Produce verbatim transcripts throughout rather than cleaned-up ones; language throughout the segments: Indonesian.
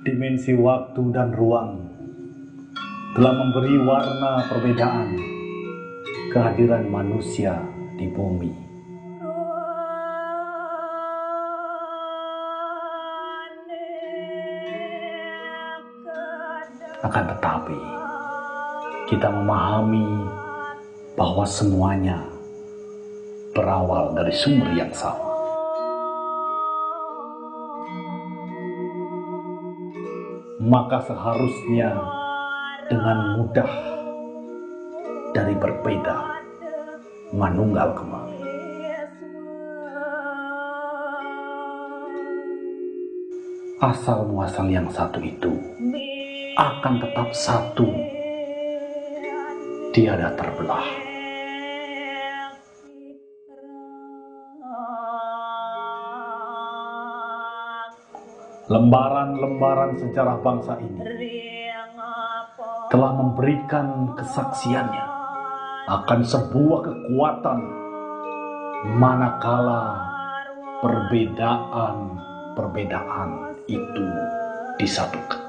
Dimensi waktu dan ruang telah memberi warna perbedaan kehadiran manusia di bumi. Akan tetapi, kita memahami bahwa semuanya berawal dari sumber yang sama. Maka seharusnya dengan mudah dari berbeda manunggal kembali. Asal muasal yang satu itu akan tetap satu, tiada terbelah. Lembaran-lembaran sejarah bangsa ini telah memberikan kesaksiannya akan sebuah kekuatan manakala perbedaan-perbedaan itu disatukan.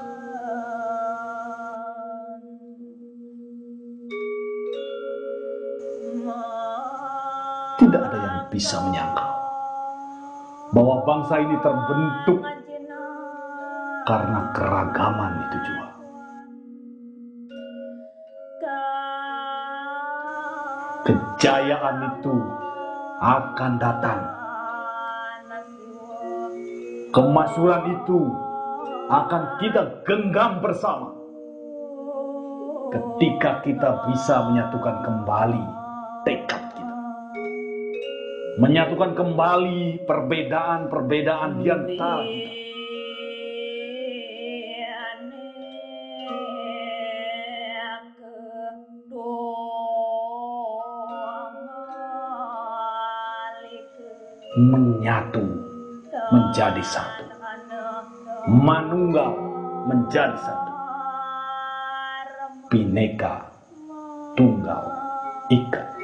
Tidak ada yang bisa menyangkal bahwa bangsa ini terbentuk karena keragaman itu juga. Kejayaan itu akan datang. Kemakmuran itu akan kita genggam bersama ketika kita bisa menyatukan kembali tekad kita. Menyatukan kembali perbedaan-perbedaan di antara kita. Menyatu menjadi satu, manunggal menjadi satu, Bhinneka Tunggal Ika.